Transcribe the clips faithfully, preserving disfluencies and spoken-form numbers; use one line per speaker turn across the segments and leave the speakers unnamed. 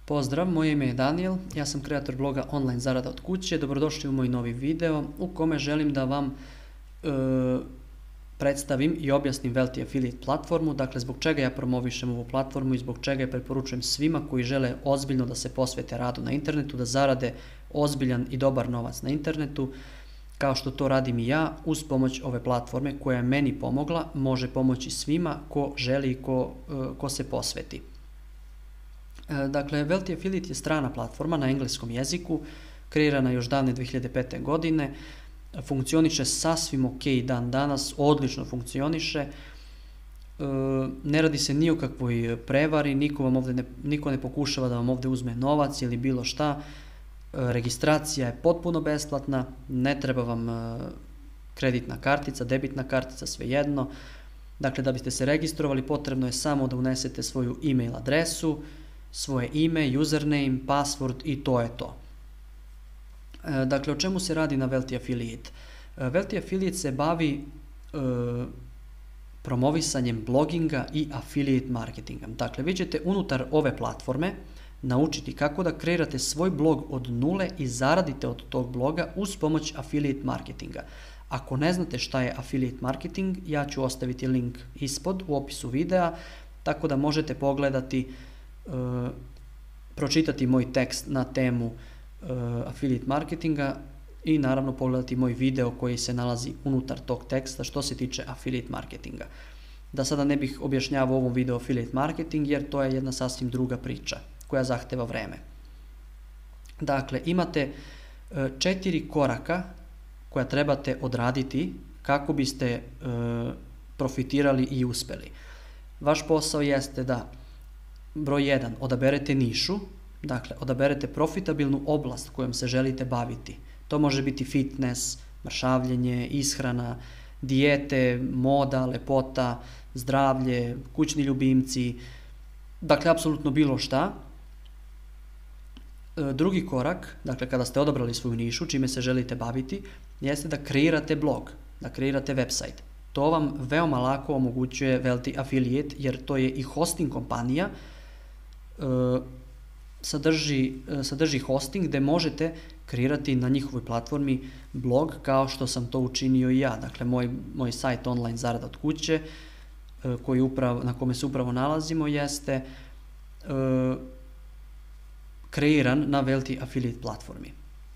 Pozdrav, moje ime je Daniel, ja sam kreator bloga Online zarada od kuće. Dobrodošli u moj novi video u kome želim da vam e, predstavim i objasnim Wealthy Affiliate platformu, dakle zbog čega ja promovišem ovu platformu i zbog čega je preporučujem svima koji žele ozbiljno da se posvete radu na internetu, da zarade ozbiljan i dobar novac na internetu, kao što to radim i ja uz pomoć ove platforme koja je meni pomogla, može pomoći svima ko želi i ko, ko se posveti. Dakle, Wealthy Affiliate je strana platforma na engleskom jeziku, kreirana još davne dve hiljade pete. godine, funkcioniše sasvim ok dan danas, odlično funkcioniše, ne radi se ni o kakvoj prevari, niko, vam ovdje ne, niko ne pokušava da vam ovdje uzme novac ili bilo šta, registracija je potpuno besplatna, ne treba vam kreditna kartica, debitna kartica, svejedno. Dakle, da biste se registrovali potrebno je samo da unesete svoju e-mail adresu, svoje ime, username, password i to je to. Dakle, o čemu se radi na Wealthy Affiliate? Wealthy Affiliate se bavi e, promovisanjem bloginga i affiliate marketinga. Dakle, vi ćete unutar ove platforme naučiti kako da kreirate svoj blog od nule i zaradite od tog bloga uz pomoć affiliate marketinga. Ako ne znate šta je affiliate marketing, ja ću ostaviti link ispod u opisu videa, tako da možete pogledati, e, pročitati moj tekst na temu e, affiliate marketinga i naravno pogledati moj video koji se nalazi unutar tog teksta što se tiče affiliate marketinga. Da sada ne bih objašnjavao u ovom videu affiliate marketing jer to je jedna sasvim druga priča koja zahteva vreme. Dakle, imate e, četiri koraka koja trebate odraditi kako biste e, profitirali i uspeli. Vaš posao jeste da broj jedan, odaberete nišu, dakle odaberete profitabilnu oblast kojom se želite baviti. To može biti fitness, mršavljenje, ishrana, dijete, moda, lepota, zdravlje, kućni ljubimci, dakle apsolutno bilo šta. Drugi korak, dakle kada ste odabrali svoju nišu, čime se želite baviti, jeste da kreirate blog, da kreirate website. To vam veoma lako omogućuje Wealthy Affiliate jer to je i hosting kompanija, e, sadrži, e, sadrži hosting gde možete kreirati na njihovoj platformi blog kao što sam to učinio i ja. Dakle, moj, moj sajt Online zarada od kuće e, koji upravo, na kome se upravo nalazimo jeste e, kreiran na Wealthy Affiliate platformi.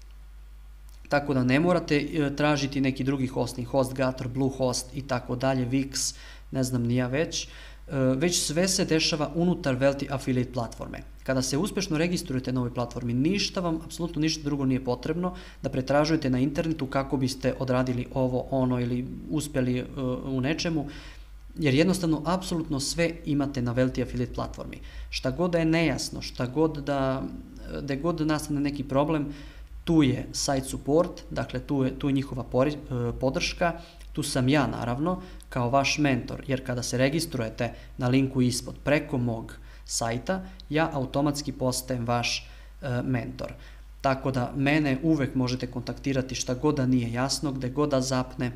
Tako da ne morate tražiti neki drugi hosting, HostGator, Bluehost i tako dalje, Wix, ne znam ni ja već, već sve se dešava unutar Wealthy Affiliate platforme. Kada se uspešno registrujete na ovoj platformi, ništa vam, apsolutno ništa drugo nije potrebno da pretražujete na internetu kako biste odradili ovo, ono ili uspjeli u nečemu, jer jednostavno apsolutno sve imate na Wealthy Affiliate platformi. Šta god da je nejasno, šta god da, da god nastane neki problem, tu je site support, dakle tu je, tu je njihova podrška, tu sam ja naravno kao vaš mentor, jer kada se registrujete na linku ispod preko mog sajta, ja automatski postajem vaš e, mentor. Tako da mene uvek možete kontaktirati šta god da nije jasno, gde god da zapne.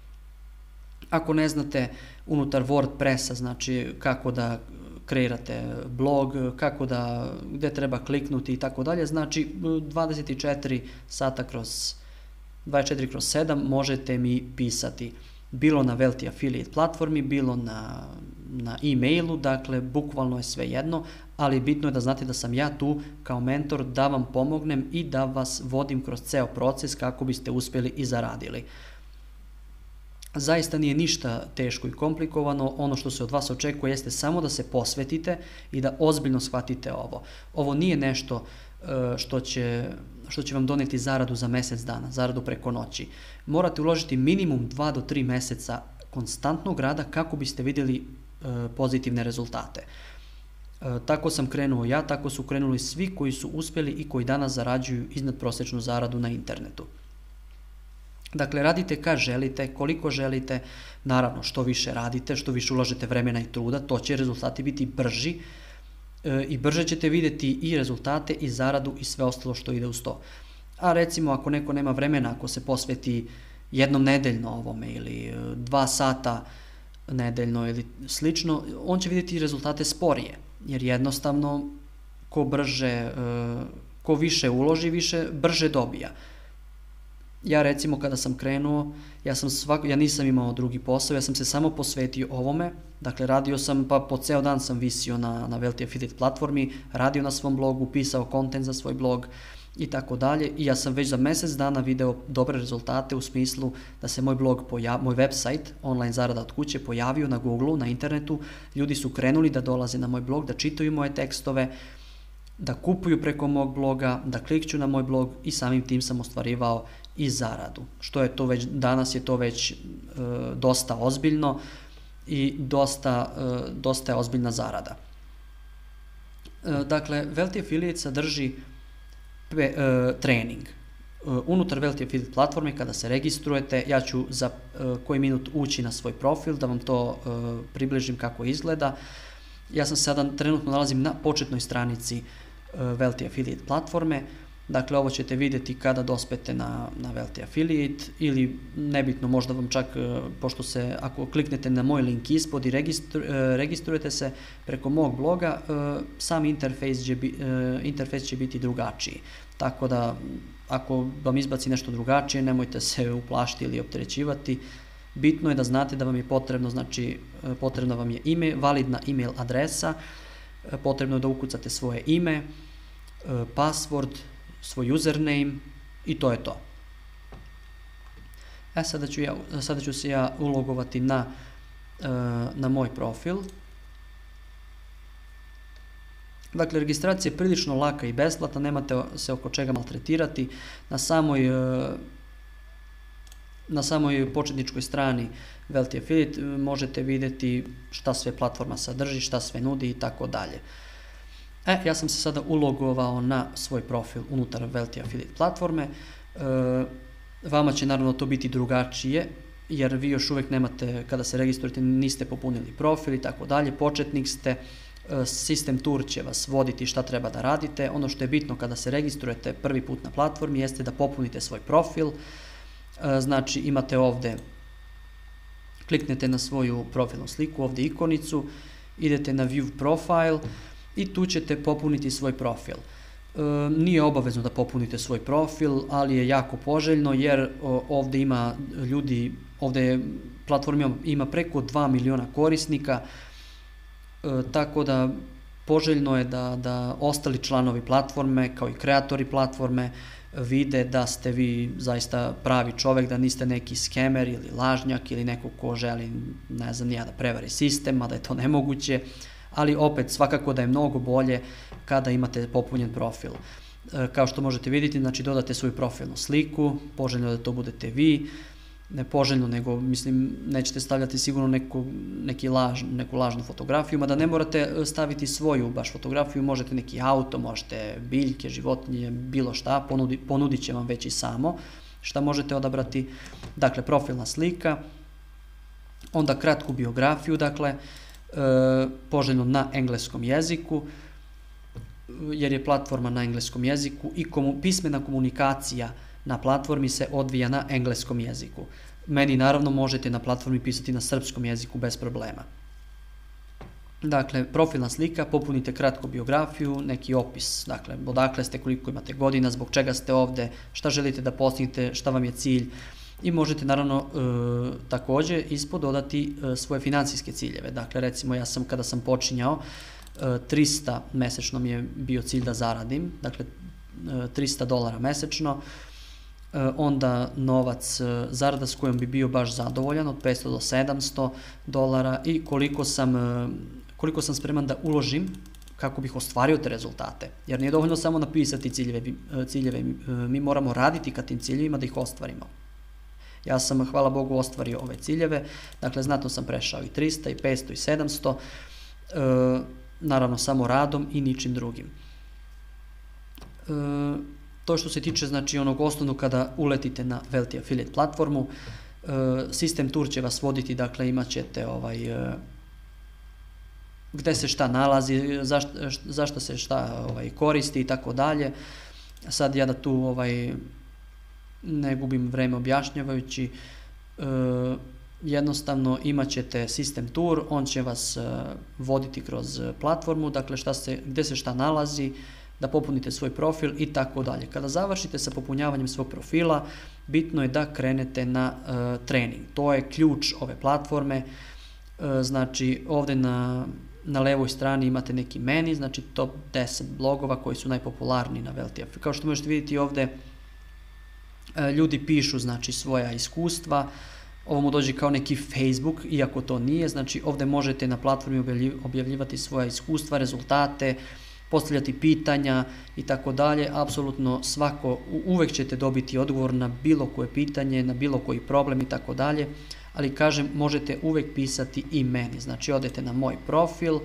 Ako ne znate unutar WordPressa, znači kako da kreirate blog, kako da, gde treba kliknuti i tako dalje, znači dvadeset četiri sata kroz dvadeset četiri kroz sedam možete mi pisati. Bilo na Wealthy Affiliate platformi, bilo na, na e-mailu, dakle bukvalno je sve jedno, ali bitno je da znate da sam ja tu kao mentor da vam pomognem i da vas vodim kroz ceo proces kako biste uspjeli i zaradili. Zaista nije ništa teško i komplikovano, ono što se od vas očekuje jeste samo da se posvetite i da ozbiljno shvatite ovo. Ovo nije nešto što će, što će vam doneti zaradu za mjesec dana, zaradu preko noći. Morate uložiti minimum dva do tri mjeseca konstantnog rada kako biste vidjeli pozitivne rezultate. Tako sam krenuo ja, tako su krenuli svi koji su uspjeli i koji danas zarađuju iznadprosječnu zaradu na internetu. Dakle, radite kad želite, koliko želite, naravno što više radite, što više ulažete vremena i truda, to će rezultati biti brži e, i brže ćete vidjeti i rezultate i zaradu i sve ostalo što ide uz to. A recimo ako neko nema vremena, ako se posveti jednom nedeljno ovome ili dva sata nedeljno ili slično, on će vidjeti rezultate sporije, jer jednostavno ko brže, ko više uloži, više, brže dobija. Ja recimo kada sam krenuo, ja, sam svako, ja nisam imao drugi posao, ja sam se samo posvetio ovome, dakle radio sam, pa po ceo dan sam visio na, na Wealthy Affiliate platformi, radio na svom blogu, pisao kontent za svoj blog i tako dalje i ja sam već za mjesec dana video dobre rezultate u smislu da se moj blog, pojav, moj website, online zarada od kuće, pojavio na Google, na internetu, ljudi su krenuli da dolaze na moj blog, da čitaju moje tekstove, da kupuju preko mog bloga, da klikću na moj blog i samim tim sam ostvarivao i zaradu. Što je to već, danas je to već e, dosta ozbiljno i dosta, e, dosta je ozbiljna zarada. E, dakle, Wealthy Affiliate sadrži pe, e, trening. E, unutar Wealthy Affiliate platforme kada se registrujete, ja ću za e, koji minut ući na svoj profil da vam to e, približim kako izgleda. Ja sam sada trenutno nalazim na početnoj stranici e, Wealthy Affiliate platforme. Dakle, ovo ćete vidjeti kada dospete na, na Wealthy Affiliate ili nebitno, možda vam čak, pošto se, ako kliknete na moj link ispod i registru, registrujete se preko mog bloga, sam interfejs će, bi, interfejs će biti drugačiji. Tako da, ako vam izbaci nešto drugačije, nemojte se uplašiti ili opterećivati. Bitno je da znate da vam je potrebno, znači, potrebna vam je ime, validna email adresa, potrebno je da ukucate svoje ime, password, svoj username i to je to. E, sada ću, ja, sada ću se ja ulogovati na, na moj profil. Dakle, registracija je prilično laka i besplatna, nemate se oko čega maltretirati. Na samoj, na samoj početničkoj strani Wealthy Affiliate možete vidjeti šta sve platforma sadrži, šta sve nudi i tako dalje. E, ja sam se sada ulogovao na svoj profil unutar Wealthy Affiliate platforme. E, vama će naravno to biti drugačije, jer vi još uvijek nemate, kada se registrujete, niste popunili profil i tako dalje, početnik ste, e, System Tour će vas voditi šta treba da radite. Ono što je bitno kada se registrujete prvi put na platformi jeste da popunite svoj profil. E, znači imate ovdje, kliknete na svoju profilnu sliku, ovdje ikonicu, idete na View Profile, i tu ćete popuniti svoj profil. E, nije obavezno da popunite svoj profil, ali je jako poželjno jer o, ovdje ima ljudi, ovdje je platforma ima preko dva miliona korisnika, e, tako da poželjno je da, da ostali članovi platforme kao i kreatori platforme vide da ste vi zaista pravi čovjek, da niste neki skemer ili lažnjak ili neko ko želi, ne znam, ja da prevari sistem, a da je to nemoguće. Ali opet svakako da je mnogo bolje kada imate popunjen profil. E, kao što možete vidjeti, znači dodate svoju profilnu sliku, poželjno da to budete vi, ne poželjno, nego mislim nećete stavljati sigurno neku, neki laž, neku lažnu fotografiju, mada ne morate staviti svoju baš fotografiju, možete neki auto, možete biljke, životinje, bilo šta, ponudi, ponudit će vam već i samo šta možete odabrati. Dakle, profilna slika, onda kratku biografiju, dakle, E, poželjno na engleskom jeziku, jer je platforma na engleskom jeziku i komu, pismena komunikacija na platformi se odvija na engleskom jeziku. Meni naravno možete na platformi pisati na srpskom jeziku bez problema. Dakle, profilna slika, popunite kratku biografiju, neki opis, dakle, odakle ste, koliko imate godina, zbog čega ste ovdje, šta želite da postignete, šta vam je cilj. I možete naravno e, također ispod dodati e, svoje financijske ciljeve. Dakle, recimo ja sam kada sam počinjao, e, trista mesečno mi je bio cilj da zaradim, dakle e, trista dolara mesečno, e, onda novac, e, zarada s kojom bi bio baš zadovoljan od petsto do sedamsto dolara i koliko sam, e, koliko sam spreman da uložim kako bih ostvario te rezultate. Jer nije dovoljno samo napisati ciljeve, ciljeve, mi moramo raditi ka tim ciljevima da ih ostvarimo. Ja sam, hvala Bogu, ostvario ove ciljeve, dakle znatno sam prešao i trista, i petsto, i sedamsto, e, naravno samo radom i ničim drugim. E, to što se tiče, znači, onog osnovnog kada uletite na Wealthy Affiliate platformu, e, System Tour će vas voditi, dakle imat ćete ovaj, e, gde se šta nalazi, zašta, zašta se šta ovaj, koristi i tako dalje. Sad ja da tu ovaj, ne gubim vreme objašnjavajući, e, jednostavno imat ćete System Tour, on će vas voditi kroz platformu, dakle šta se, gdje se šta nalazi, da popunite svoj profil i tako dalje. Kada završite sa popunjavanjem svog profila, bitno je da krenete na uh, trening. To je ključ ove platforme. Uh, znači ovdje na, na levoj strani imate neki meni, znači top deset blogova koji su najpopularniji na Wealthy Affiliate. Kao što možete vidjeti ovdje uh, ljudi pišu znači svoja iskustva. Ovo mu dođe kao neki Facebook, iako to nije. Znači ovdje možete na platformi objavljivati svoja iskustva, rezultate, postavljati pitanja i tako dalje. Apsolutno svako, uvek ćete dobiti odgovor na bilo koje pitanje, na bilo koji problem i tako dalje, ali kažem, možete uvek pisati i meni. Znači odete na moj profil,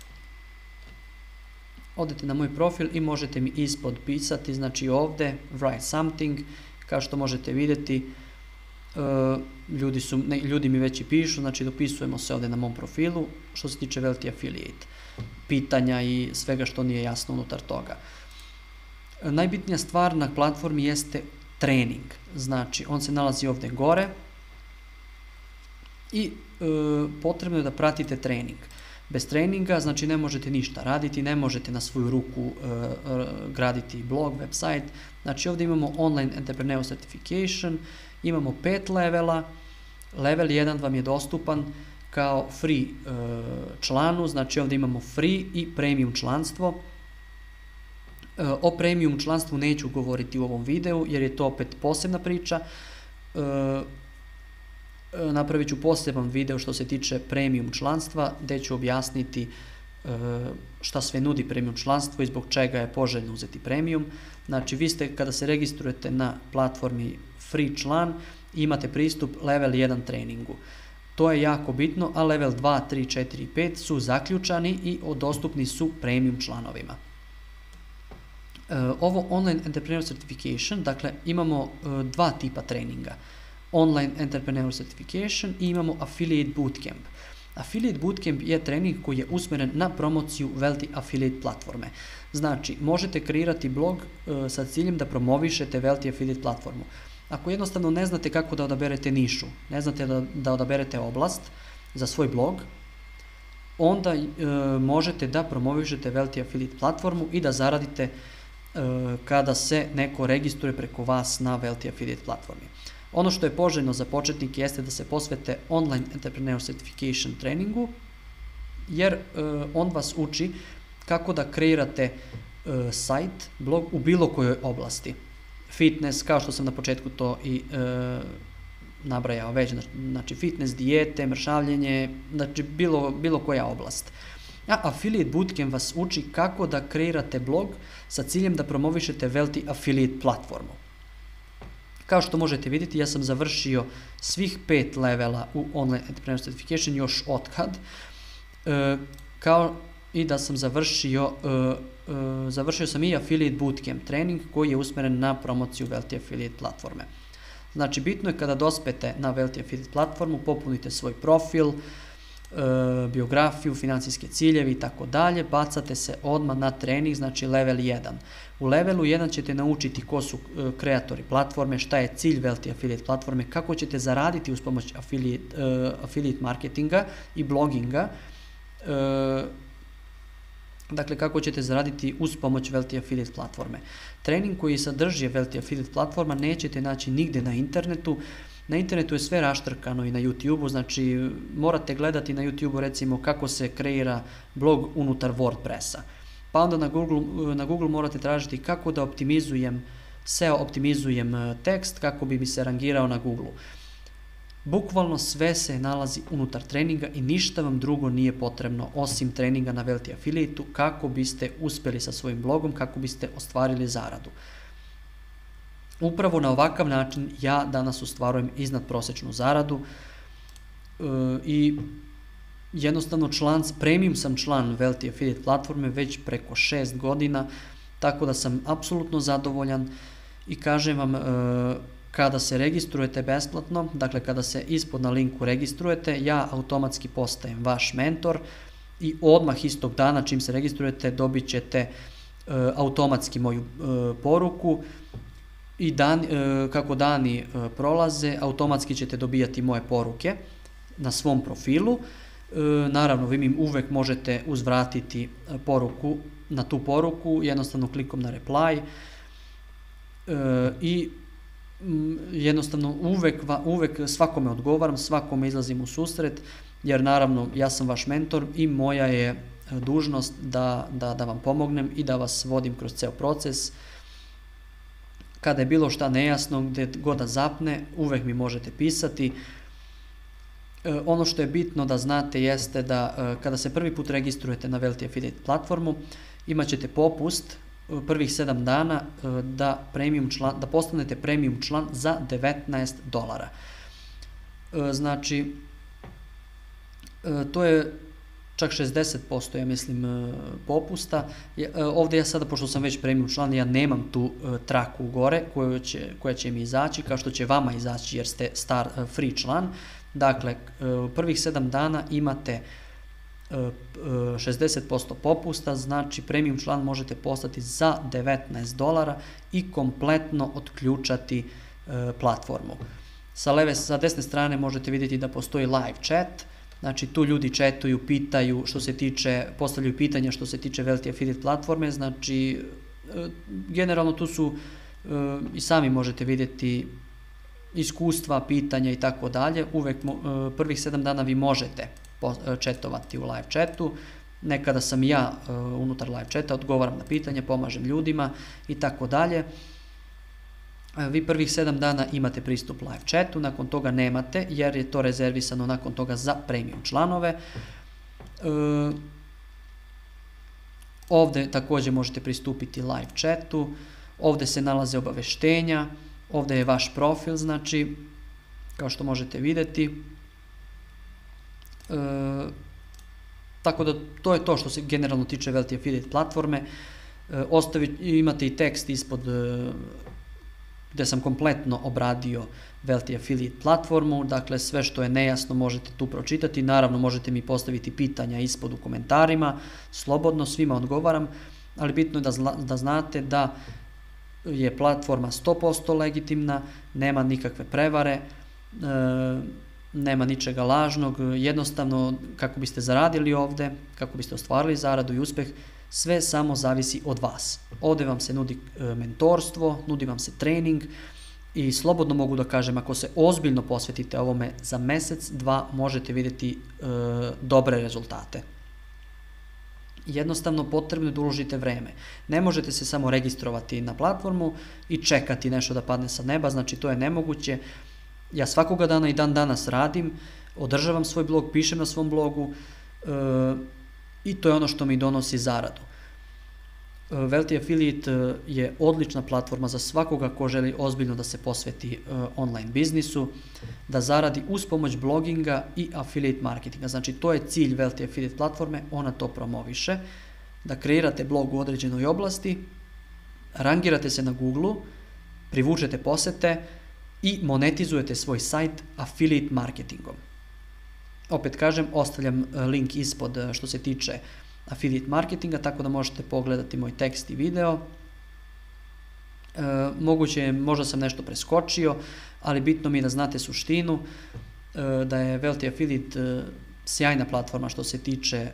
odete na moj profil i možete mi ispod pisati, znači ovdje write something, kao što možete vidjeti, uh, ljudi, su, ne, ljudi mi već i pišu, znači dopisujemo se ovdje na mom profilu što se tiče Wealthy Affiliate, pitanja i svega što nije jasno unutar toga. Najbitnija stvar na platformi jeste trening, znači on se nalazi ovdje gore i e, potrebno je da pratite trening. Bez treninga znači ne možete ništa raditi, ne možete na svoju ruku e, graditi blog, website. Znači ovdje imamo Online Entrepreneur Certification, imamo pet levela, level jedan vam je dostupan kao free e, članu, znači ovdje imamo free i premium članstvo. E, o premium članstvu neću govoriti u ovom videu jer je to opet posebna priča. E, e, napravit ću poseban video što se tiče premium članstva gdje ću objasniti e, šta sve nudi premium članstvo i zbog čega je poželjno uzeti premium. Znači vi ste kada se registrujete na platformi free član imate pristup level jedan treningu. To je jako bitno, a level dva, tri, četiri i pet su zaključani i dostupni su premium članovima. E, ovo Online Entrepreneur Certification, dakle imamo e, dva tipa treninga. Online Entrepreneur Certification i imamo Affiliate Bootcamp. Affiliate Bootcamp je trening koji je usmjeren na promociju Wealthy Affiliate platforme. Znači, možete kreirati blog e, sa ciljem da promovišete Wealthy Affiliate platformu. Ako jednostavno ne znate kako da odaberete nišu, ne znate da, da odaberete oblast za svoj blog, onda e, možete da promovišete Wealthy Affiliate platformu i da zaradite e, kada se neko registruje preko vas na Wealthy Affiliate platformi. Ono što je poželjno za početnike jeste da se posvete Online Entrepreneur Certification treningu, jer e, on vas uči kako da kreirate e, sajt, blog u bilo kojoj oblasti. Fitness, kao što sam na početku to i e, nabrajao već, znači fitness, dijete, mršavljenje, znači bilo, bilo koja oblast. A Affiliate Bootcamp vas uči kako da kreirate blog sa ciljem da promovišete Wealthy Affiliate platformu. Kao što možete vidjeti, ja sam završio svih pet levela u Online Entrepreneur Certification još otkad, e, kao i da sam završio e, Uh, završio sam i Affiliate Bootcamp trening koji je usmjeren na promociju Wealthy Affiliate platforme. Znači bitno je kada dospete na Wealthy Affiliate platformu, popunite svoj profil, uh, biografiju, financijske ciljevi i tako dalje, bacate se odmah na trening, znači level jedan. U levelu jedan ćete naučiti ko su uh, kreatori platforme, šta je cilj Wealthy Affiliate platforme, kako ćete zaraditi uz pomoć affiliate, uh, affiliate marketinga i bloginga, uh, dakle kako ćete zaraditi uz pomoć Wealthy Affiliate platforme. Trening koji sadrži Wealthy Affiliate platforma nećete naći nigdje na internetu. Na internetu je sve raštrkano i na YouTubeu, znači morate gledati na YouTubeu recimo kako se kreira blog unutar WordPressa. Pa onda na Google, na Google morate tražiti kako da optimizujem, S E O optimizujem tekst kako bi mi se rangirao na Googleu. Bukvalno sve se nalazi unutar treninga i ništa vam drugo nije potrebno osim treninga na Wealthy Affiliate-u kako biste uspjeli sa svojim blogom, kako biste ostvarili zaradu. Upravo na ovakav način ja danas ostvarujem iznad prosječnu zaradu e, i jednostavno član, premium sam član Wealthy Affiliate platforme već preko šest godina, tako da sam apsolutno zadovoljan i kažem vam, e, kada se registrujete besplatno, dakle kada se ispod na linku registrujete, ja automatski postajem vaš mentor i odmah istog dana čim se registrujete dobit ćete e, automatski moju e, poruku i dan, e, kako dani e, prolaze, automatski ćete dobijati moje poruke na svom profilu. Naravno, vi mi uvek možete uzvratiti poruku na tu poruku, jednostavno klikom na reply i jednostavno uvek, uvek svakome odgovaram, svakome izlazim u susret, jer naravno ja sam vaš mentor i moja je dužnost da, da, da vam pomognem i da vas vodim kroz ceo proces. Kada je bilo šta nejasno, gde god da zapne, uvek mi možete pisati. Ono što je bitno da znate jeste da kada se prvi put registrujete na Wealthy Affiliate platformu, imat ćete popust prvih sedam dana da, premium član, da postanete premium član za devetnaest dolara. Znači, to je čak šezdeset posto, ja mislim, popusta. Ovde ja sada, pošto sam već premium član, ja nemam tu traku gore koja će, koja će mi izaći, kao što će vama izaći jer ste star free član. Dakle, prvih sedam dana imate šezdeset posto popusta, znači premium član možete postati za devetnaest dolara i kompletno otključati platformu. Sa leve, sa desne strane možete vidjeti da postoji live chat, znači tu ljudi chatuju, pitaju što se tiče, postavljaju pitanja što se tiče Wealthy Affiliate platforme, znači generalno tu su i sami možete vidjeti iskustva, pitanja i tako dalje. Uvek prvih sedam dana vi možete chatovati u live chatu. Nekada sam ja unutar live chata, odgovaram na pitanje, pomažem ljudima i tako dalje. Vi prvih sedam dana imate pristup live chatu, nakon toga nemate jer je to rezervisano nakon toga za premium članove. Ovde također možete pristupiti live chatu, ovde se nalaze obaveštenja, ovde je vaš profil, znači, kao što možete vidjeti. E, tako da to je to što se generalno tiče Wealthy Affiliate platforme. E, ostavi, imate i tekst ispod e, gde sam kompletno obradio Wealthy Affiliate platformu, dakle sve što je nejasno možete tu pročitati, naravno možete mi postaviti pitanja ispod u komentarima, slobodno, svima odgovaram, ali bitno je da, zla, da znate da je platforma sto posto legitimna, nema nikakve prevare, e, nema ničega lažnog, jednostavno kako biste zaradili ovde, kako biste ostvarili zaradu i uspeh, sve samo zavisi od vas. Ovde vam se nudi mentorstvo, nudi vam se trening i slobodno mogu da kažem, ako se ozbiljno posvetite ovome, za mesec, dva možete vidjeti e, dobre rezultate. Jednostavno potrebno je da uložite vreme. Ne možete se samo registrovati na platformu i čekati nešto da padne sa neba, znači to je nemoguće. Ja svakoga dana i dan danas radim, održavam svoj blog, pišem na svom blogu e, i to je ono što mi donosi zaradu. E, Wealthy Affiliate je odlična platforma za svakoga ko želi ozbiljno da se posveti e, online biznisu, da zaradi uz pomoć bloginga i affiliate marketinga. Znači to je cilj Wealthy Affiliate platforme, ona to promoviše, da kreirate blog u određenoj oblasti, rangirate se na Google-u, privučete posete i monetizujete svoj sajt affiliate marketingom. Opet kažem, ostavljam link ispod što se tiče affiliate marketinga, tako da možete pogledati moj tekst i video. E, moguće je, možda sam nešto preskočio, ali bitno mi je da znate suštinu, e, da je Wealthy Affiliate e, sjajna platforma što se tiče e,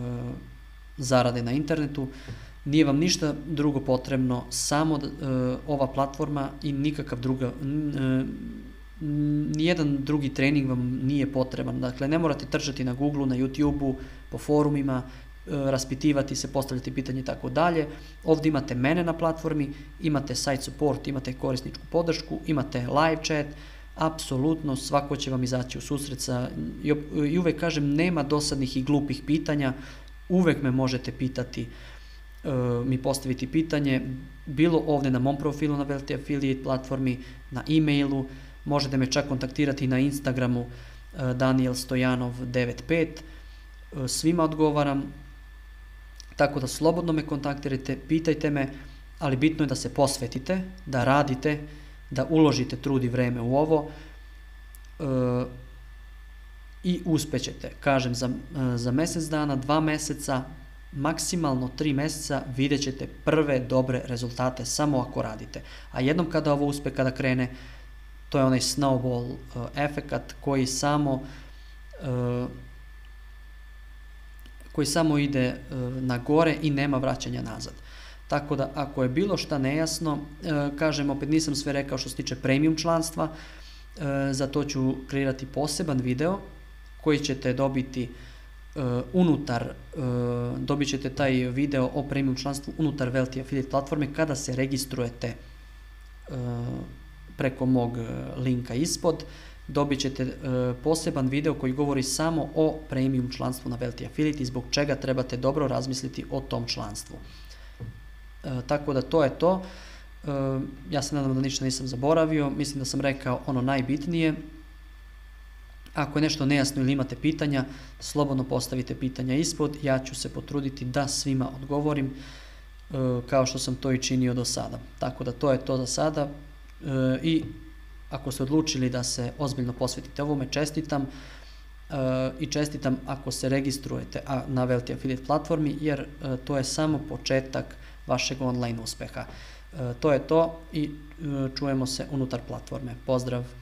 zarade na internetu. Nije vam ništa drugo potrebno, samo e, ova platforma i nikakav druga, e, nijedan drugi trening vam nije potreban. Dakle, ne morate tržati na Google-u, na YouTube-u, po forumima, raspitivati se, postavljati pitanje i tako dalje. Ovdje imate mene na platformi, imate site support, imate korisničku podršku, imate live chat, apsolutno svako će vam izaći u susret sa, i uvek kažem, nema dosadnih i glupih pitanja, uvek me možete pitati, mi postaviti pitanje, bilo ovdje na mom profilu na Wealthy Affiliate platformi, na e-mailu, možete me čak kontaktirati na Instagramu Daniel Stojanov devet pet, svima odgovaram, tako da slobodno me kontaktirajte, pitajte me, ali bitno je da se posvetite, da radite, da uložite trud i vreme u ovo e, i uspećete. Kažem, za, za mesec dana, dva meseca, maksimalno tri meseca vidjet ćete prve dobre rezultate samo ako radite. A jednom kada ovo uspe, kada krene, to je onaj snowball efekat koji samo koji samo ide na gore i nema vraćanja nazad. Tako da ako je bilo šta nejasno, kažem opet nisam sve rekao što se tiče premium članstva, za to ću kreirati poseban video koji ćete dobiti unutar, dobit ćete taj video o premium članstvu unutar Velti Affiliate platforme kada se registrujete preko mog linka ispod. Dobit ćete poseban video koji govori samo o premium članstvu na Velti Affiliate i zbog čega trebate dobro razmisliti o tom članstvu. Tako da to je to. Ja se nadam da ništa nisam zaboravio, mislim da sam rekao ono najbitnije. Ako je nešto nejasno ili imate pitanja, slobodno postavite pitanja ispod, ja ću se potruditi da svima odgovorim kao što sam to i činio do sada. Tako da to je to za sada i ako ste odlučili da se ozbiljno posvetite ovome, čestitam i čestitam ako se registrujete na Velti Affiliate platformi, jer to je samo početak vašeg online uspeha. To je to i čujemo se unutar platforme. Pozdrav!